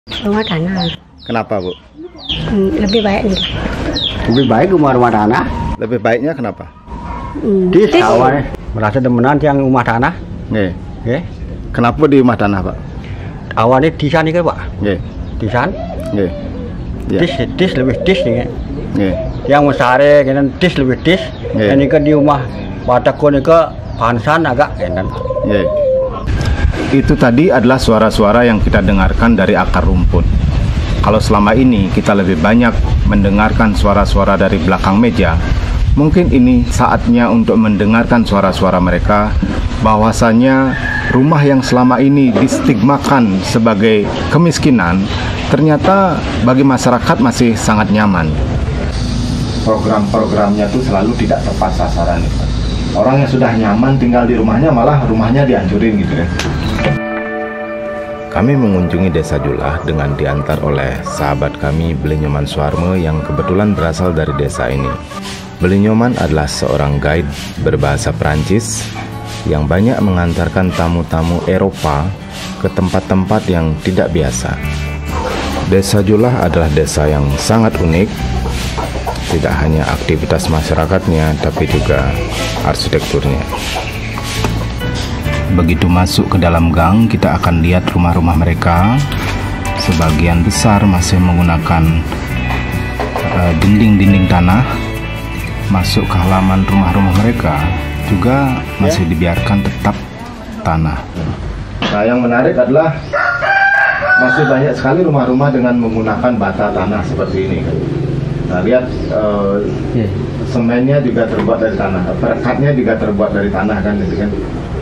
Rumah tanah. Kenapa, Bu? Lebih baik nih. Lebih baik rumah tanah. Lebih baiknya kenapa? Di awalnya merasa demenan yang rumah tanah. Nggih. Nggih. Kenapa di rumah tanah, Pak? Awalnya disan iki, Pak. Nggih. Disan. Nggih. Ya. Dis lebih dis nih. Nggih. Yang mesare kenen dis lebih dis. Nggih. Ini ke di rumah Batakon ke pansan agak kenen. Nggih. Itu tadi adalah suara-suara yang kita dengarkan dari akar rumput. Kalau selama ini kita lebih banyak mendengarkan suara-suara dari belakang meja, mungkin ini saatnya untuk mendengarkan suara-suara mereka, bahwasanya rumah yang selama ini distigmakan sebagai kemiskinan, ternyata bagi masyarakat masih sangat nyaman. Program-programnya tuh selalu tidak tepat sasaran. Orang yang sudah nyaman tinggal di rumahnya, malah rumahnya dihancurin gitu ya. Kami mengunjungi Desa Julah dengan diantar oleh sahabat kami Belinyoman Suarme yang kebetulan berasal dari desa ini. Belinyoman adalah seorang guide berbahasa Perancis yang banyak mengantarkan tamu-tamu Eropa ke tempat-tempat yang tidak biasa. Desa Julah adalah desa yang sangat unik, tidak hanya aktivitas masyarakatnya tapi juga arsitekturnya. Begitu masuk ke dalam gang, kita akan lihat rumah-rumah mereka. Sebagian besar masih menggunakan dinding-dinding tanah. Masuk ke halaman rumah-rumah mereka juga masih dibiarkan tetap tanah. Nah, yang menarik adalah masih banyak sekali rumah-rumah dengan menggunakan bata tanah seperti ini. Nah, lihat semennya juga terbuat dari tanah, perekatnya juga terbuat dari tanah kan, gitu kan.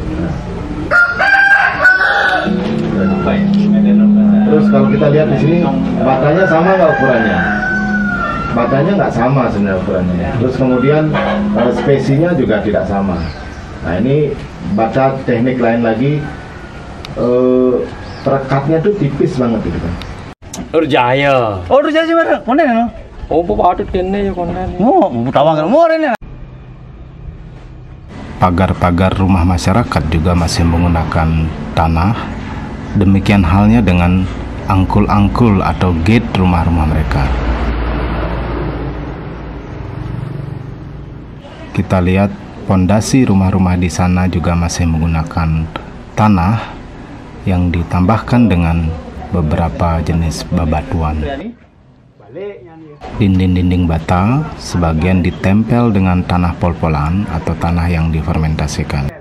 Terus kalau kita lihat di sini, batanya sama nggak ukurannya? Batanya nggak sama sebenarnya ukurannya. Terus kemudian spesinya juga tidak sama. Nah, ini bata teknik lain lagi, perekatnya tuh tipis banget gitu kan. Urjaya. Oh, Urjaya sih mana? Mana no? Oh, patut kene ya konten. Oh, tawang mau rene. Pagar-pagar rumah masyarakat juga masih menggunakan tanah. Demikian halnya dengan angkul-angkul atau gate rumah-rumah mereka. Kita lihat pondasi rumah-rumah di sana juga masih menggunakan tanah yang ditambahkan dengan beberapa jenis bebatuan. Dinding-dinding bata sebagian ditempel dengan tanah pol-polan atau tanah yang difermentasikan.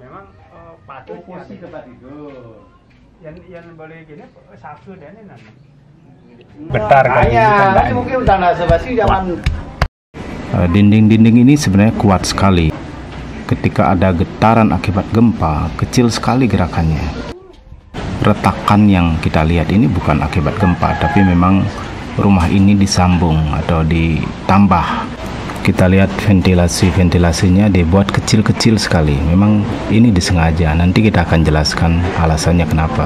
Betar kan. Mungkin tanah sebasi zaman Dinding-dinding ini sebenarnya kuat sekali. Ketika ada getaran akibat gempa, kecil sekali gerakannya. Retakan yang kita lihat ini bukan akibat gempa, tapi memang rumah ini disambung atau ditambah. Kita lihat ventilasinya dibuat kecil-kecil sekali. Memang ini disengaja. Nanti kita akan jelaskan alasannya kenapa.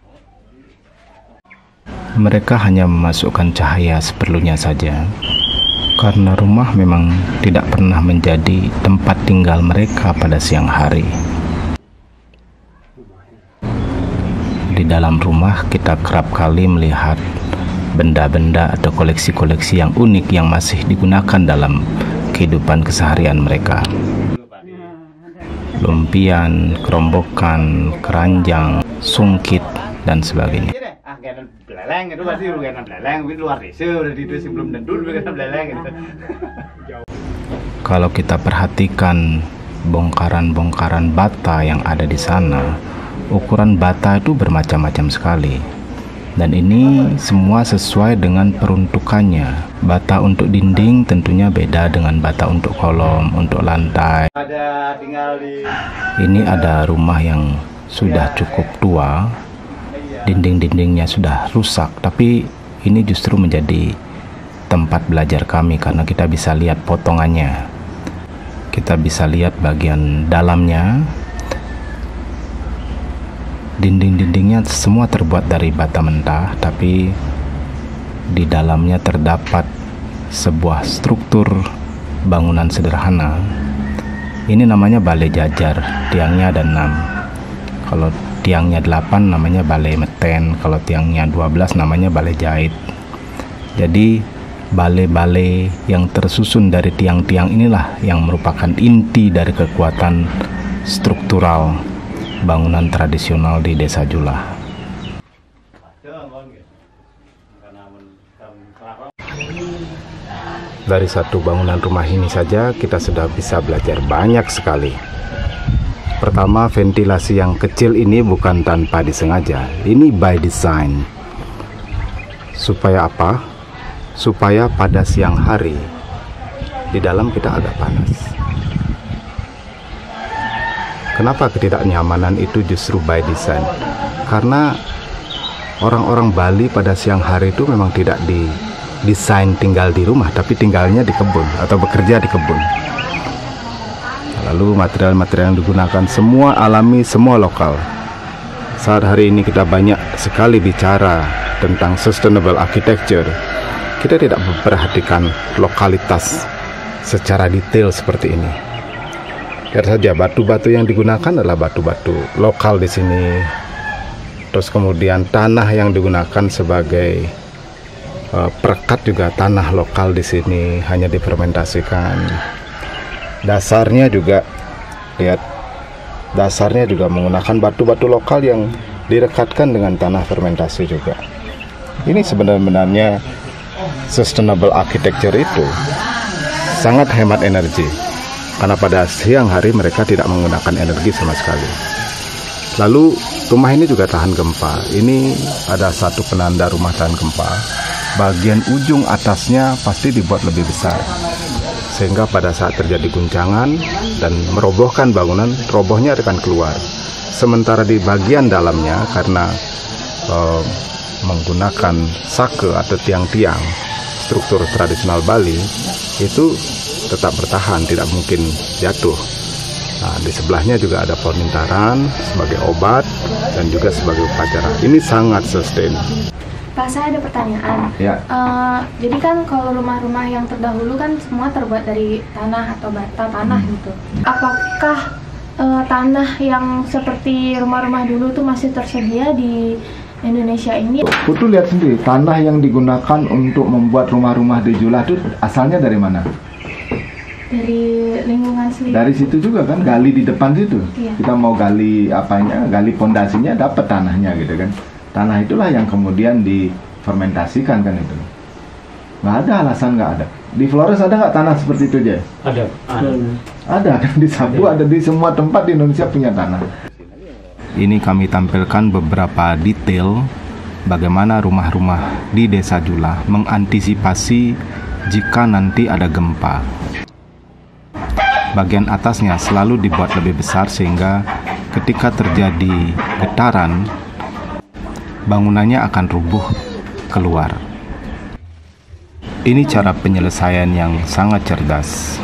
Mereka hanya memasukkan cahaya seperlunya saja. Karena rumah memang tidak pernah menjadi tempat tinggal mereka pada siang hari. Di dalam rumah kita kerap kali melihat benda-benda atau koleksi-koleksi yang unik yang masih digunakan dalam kehidupan keseharian mereka. Lumpian, kerombokan, keranjang, sungkit, dan sebagainya. beleleng itu pasti rugian beleleng, tapi luar desa udah di itu sebelum dendul rugian beleleng gitu. Kalau kita perhatikan bongkaran-bongkaran bata yang ada di sana, ukuran bata itu bermacam-macam sekali. Dan ini semua sesuai dengan peruntukannya. Bata untuk dinding tentunya beda dengan bata untuk kolom, untuk lantai. Ini ada rumah yang sudah cukup tua, dinding-dindingnya sudah rusak, tapi ini justru menjadi tempat belajar kami karena kita bisa lihat potongannya. Kita bisa lihat bagian dalamnya. Dinding-dindingnya semua terbuat dari bata mentah, tapi di dalamnya terdapat sebuah struktur bangunan sederhana. Ini namanya balai jajar, tiangnya ada 6. Kalau tiangnya 8 namanya balai meten, kalau tiangnya 12 namanya balai jahit. Jadi balai-balai yang tersusun dari tiang-tiang inilah yang merupakan inti dari kekuatan struktural bangunan tradisional di Desa Julah. Dari satu bangunan rumah ini saja kita sudah bisa belajar banyak sekali. Pertama, ventilasi yang kecil ini bukan tanpa disengaja, ini by design. Supaya apa? Supaya pada siang hari di dalam kita agak panas. Kenapa ketidaknyamanan itu justru by design? Karena orang-orang Bali pada siang hari itu memang tidak didesain tinggal di rumah, tapi tinggalnya di kebun atau bekerja di kebun. Lalu material-material yang digunakan semua alami, semua lokal. Saat hari ini kita banyak sekali bicara tentang sustainable architecture, kita tidak memperhatikan lokalitas secara detail seperti ini. Lihat saja, batu-batu yang digunakan adalah batu-batu lokal di sini. Terus kemudian tanah yang digunakan sebagai perekat juga tanah lokal di sini, hanya difermentasikan. Dasarnya juga, lihat, dasarnya juga menggunakan batu-batu lokal yang direkatkan dengan tanah fermentasi juga. Ini sebenarnya sustainable architecture itu sangat hemat energi, karena pada siang hari mereka tidak menggunakan energi sama sekali. Lalu rumah ini juga tahan gempa. Ini ada satu penanda rumah tahan gempa. Bagian ujung atasnya pasti dibuat lebih besar, sehingga pada saat terjadi guncangan dan merobohkan bangunan, robohnya akan keluar. Sementara di bagian dalamnya, karena menggunakan sake atau tiang-tiang struktur tradisional Bali, itu tetap bertahan, tidak mungkin jatuh. Nah, di sebelahnya juga ada pohon mintaran sebagai obat dan juga sebagai upacara. Ini sangat sustain. Pak, saya ada pertanyaan. Ya. Jadi kan kalau rumah-rumah yang terdahulu kan semua terbuat dari tanah atau bata tanah gitu. Apakah tanah yang seperti rumah-rumah dulu tuh masih tersedia di Indonesia ini? Putu lihat sendiri, tanah yang digunakan untuk membuat rumah-rumah di Julah itu asalnya dari mana? Dari lingkungan sendiri. Dari situ juga kan, gali di depan situ. Iya. Kita mau gali apanya, gali pondasinya, dapat tanahnya gitu kan. Tanah itulah yang kemudian difermentasikan kan itu. Nggak ada alasan, nggak ada. Di Flores ada nggak tanah seperti itu aja? Ada. Ada kan, di Sabu ada, di semua tempat di Indonesia punya tanah. Ini kami tampilkan beberapa detail bagaimana rumah-rumah di Desa Julah mengantisipasi jika nanti ada gempa. Bagian atasnya selalu dibuat lebih besar sehingga ketika terjadi getaran, bangunannya akan rubuh keluar. Ini cara penyelesaian yang sangat cerdas.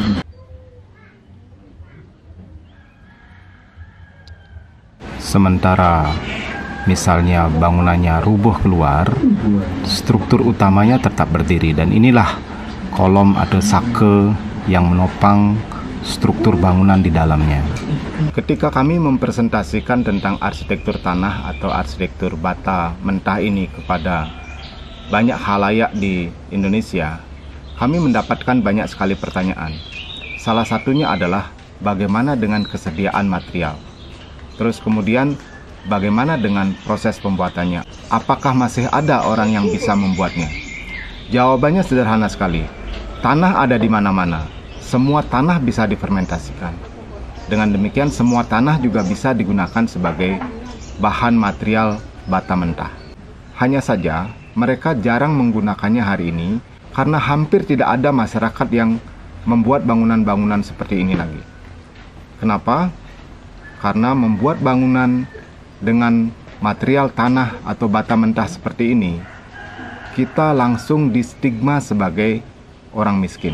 Sementara misalnya bangunannya rubuh keluar, struktur utamanya tetap berdiri, dan inilah kolom atau sake yang menopang struktur bangunan di dalamnya. Ketika kami mempresentasikan tentang arsitektur tanah atau arsitektur bata mentah ini kepada banyak khalayak di Indonesia, kami mendapatkan banyak sekali pertanyaan. Salah satunya adalah bagaimana dengan kesediaan material? Terus kemudian bagaimana dengan proses pembuatannya? Apakah masih ada orang yang bisa membuatnya? Jawabannya sederhana sekali. Tanah ada di mana-mana. Semua tanah bisa difermentasikan. Dengan demikian semua tanah juga bisa digunakan sebagai bahan material bata mentah. Hanya saja mereka jarang menggunakannya hari ini karena hampir tidak ada masyarakat yang membuat bangunan-bangunan seperti ini lagi. Kenapa? Karena membuat bangunan dengan material tanah atau bata mentah seperti ini, kita langsung distigma sebagai orang miskin.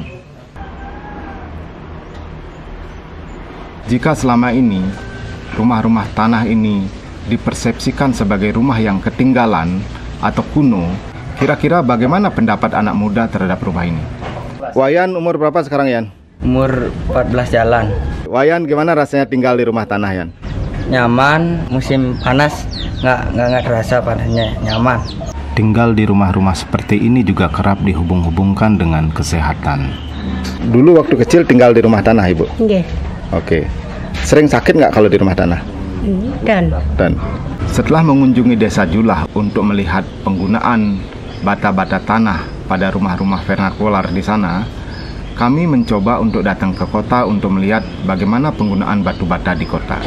Jika selama ini rumah-rumah tanah ini dipersepsikan sebagai rumah yang ketinggalan atau kuno, kira-kira bagaimana pendapat anak muda terhadap rumah ini? Wayan umur berapa sekarang, Yan? Umur 14 jalan. Wayan, gimana rasanya tinggal di rumah tanah, Yan? nyaman, musim panas nggak terasa panasnya, nyaman. Tinggal di rumah-rumah seperti ini juga kerap dihubung-hubungkan dengan kesehatan. Dulu waktu kecil tinggal di rumah tanah, Ibu? Nggih. Oke. Sering sakit nggak kalau di rumah tanah? Dan Setelah mengunjungi Desa Julah untuk melihat penggunaan bata-bata tanah pada rumah-rumah vernakular di sana, kami mencoba untuk datang ke kota untuk melihat bagaimana penggunaan batu bata di kota.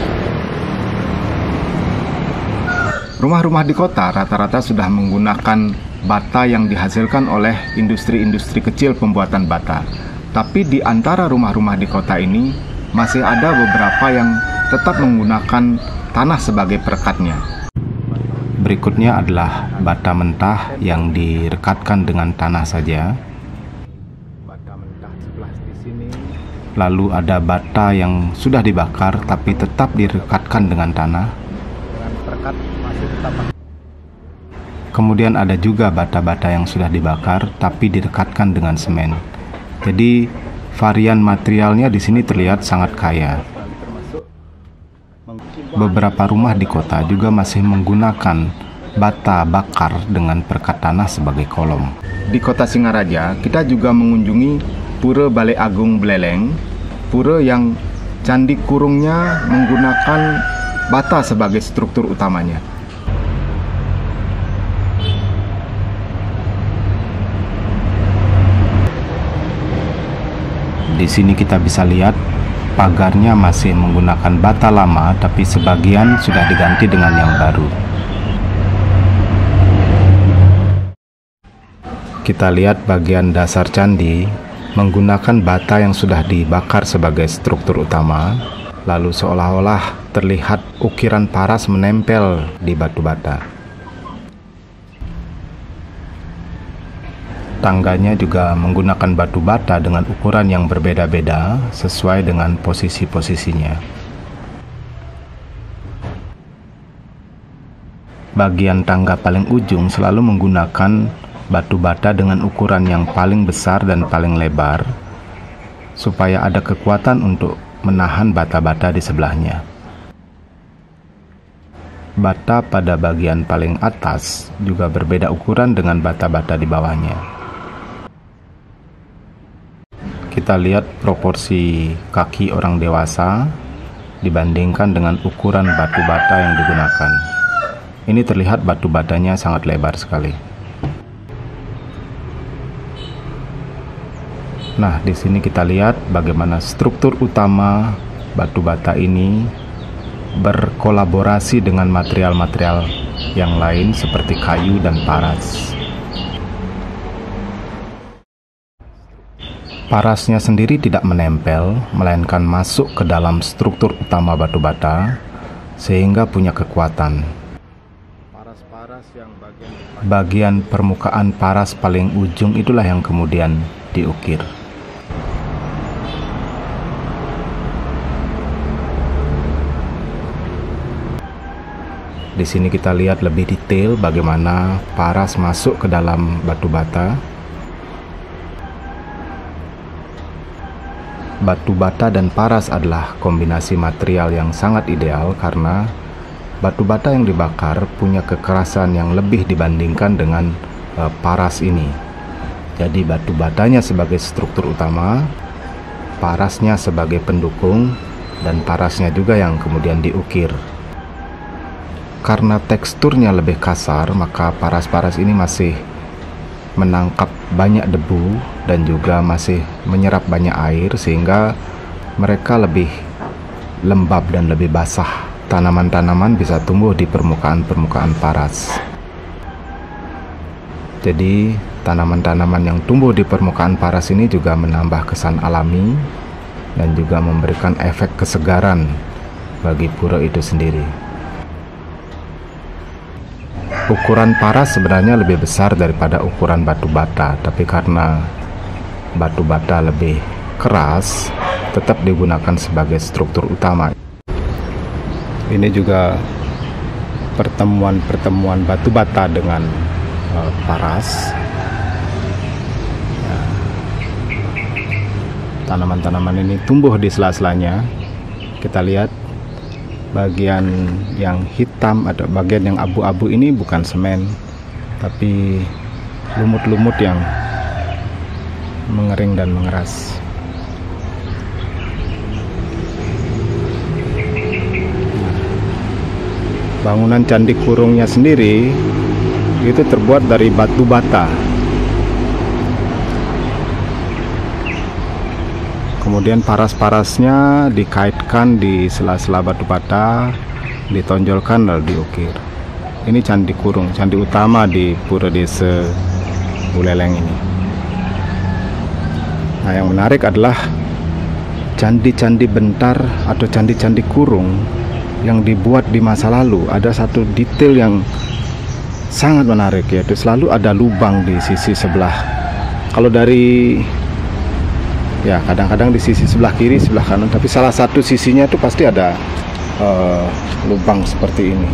Rumah-rumah di kota rata-rata sudah menggunakan bata yang dihasilkan oleh industri-industri kecil pembuatan bata. Tapi di antara rumah-rumah di kota ini masih ada beberapa yang tetap menggunakan tanah sebagai perekatnya. Berikutnya adalah bata mentah yang direkatkan dengan tanah saja. Lalu ada bata yang sudah dibakar tapi tetap direkatkan dengan tanah. Kemudian ada juga bata-bata yang sudah dibakar tapi direkatkan dengan semen. Jadi varian materialnya di sini terlihat sangat kaya. Beberapa rumah di kota juga masih menggunakan bata bakar dengan perekat tanah sebagai kolom. Di kota Singaraja, kita juga mengunjungi Pura Balai Agung Beleleng, pura yang candi kurungnya menggunakan bata sebagai struktur utamanya. Di sini kita bisa lihat pagarnya masih menggunakan bata lama, tapi sebagian sudah diganti dengan yang baru. Kita lihat bagian dasar candi menggunakan bata yang sudah dibakar sebagai struktur utama, lalu seolah-olah terlihat ukiran paras menempel di batu bata. Tangganya juga menggunakan batu bata dengan ukuran yang berbeda-beda sesuai dengan posisi-posisinya. Bagian tangga paling ujung selalu menggunakan batu bata dengan ukuran yang paling besar dan paling lebar, supaya ada kekuatan untuk menahan bata-bata di sebelahnya. Bata pada bagian paling atas juga berbeda ukuran dengan bata-bata di bawahnya. Kita lihat proporsi kaki orang dewasa dibandingkan dengan ukuran batu bata yang digunakan. Ini terlihat batu batanya sangat lebar sekali. Nah, di sini kita lihat bagaimana struktur utama batu bata ini berkolaborasi dengan material-material yang lain seperti kayu dan paras. Parasnya sendiri tidak menempel, melainkan masuk ke dalam struktur utama batu bata sehingga punya kekuatan. Bagian permukaan paras paling ujung itulah yang kemudian diukir. Di sini kita lihat lebih detail bagaimana paras masuk ke dalam batu bata. Batu bata dan paras adalah kombinasi material yang sangat ideal karena batu bata yang dibakar punya kekerasan yang lebih dibandingkan dengan paras ini. Jadi batu batanya sebagai struktur utama, parasnya sebagai pendukung, dan parasnya juga yang kemudian diukir. Karena teksturnya lebih kasar, maka paras-paras ini masih menangkap banyak debu dan juga masih menyerap banyak air sehingga mereka lebih lembab dan lebih basah. Tanaman-tanaman bisa tumbuh di permukaan-permukaan paras. Jadi tanaman-tanaman yang tumbuh di permukaan paras ini juga menambah kesan alami dan juga memberikan efek kesegaran bagi pura itu sendiri. Ukuran paras sebenarnya lebih besar daripada ukuran batu bata, tapi karena batu bata lebih keras, tetap digunakan sebagai struktur utama. Ini juga pertemuan-pertemuan batu bata dengan paras. Tanaman-tanaman ini tumbuh di sela-selanya. Kita lihat Bagian yang hitam atau bagian yang abu-abu ini bukan semen, tapi lumut-lumut yang mengering dan mengeras. Bangunan Candi Kurungnya sendiri itu terbuat dari batu bata. Kemudian paras-parasnya dikaitkan di sela-sela batu bata, ditonjolkan lalu diukir. Ini Candi Kurung, candi utama di Pura Desa Buleleng ini. Nah, yang menarik adalah candi-candi bentar atau candi-candi kurung yang dibuat di masa lalu. Ada satu detail yang sangat menarik, yaitu selalu ada lubang di sisi sebelah. Kalau dari kadang-kadang di sisi sebelah kiri, sebelah kanan, tapi salah satu sisinya itu pasti ada lubang seperti ini.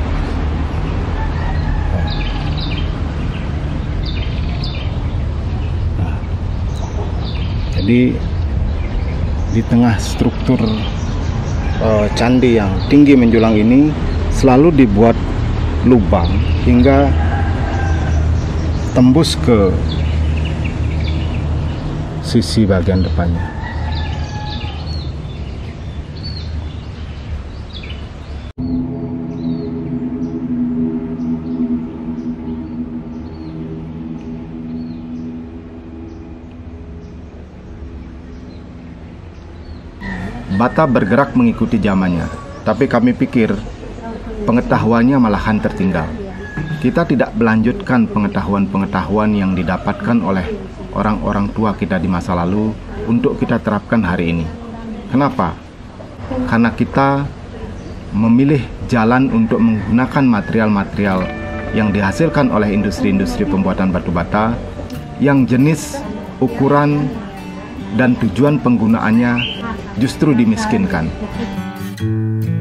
Nah, jadi di tengah struktur candi yang tinggi menjulang ini selalu dibuat lubang hingga tembus ke sisi bagian depannya. Bata bergerak mengikuti zamannya, tapi kami pikir pengetahuannya malahan tertinggal. Kita tidak melanjutkan pengetahuan-pengetahuan yang didapatkan oleh orang-orang tua kita di masa lalu untuk kita terapkan hari ini. Kenapa? Karena kita memilih jalan untuk menggunakan material-material yang dihasilkan oleh industri-industri pembuatan batu bata yang jenis, ukuran, dan tujuan penggunaannya justru dimiskinkan.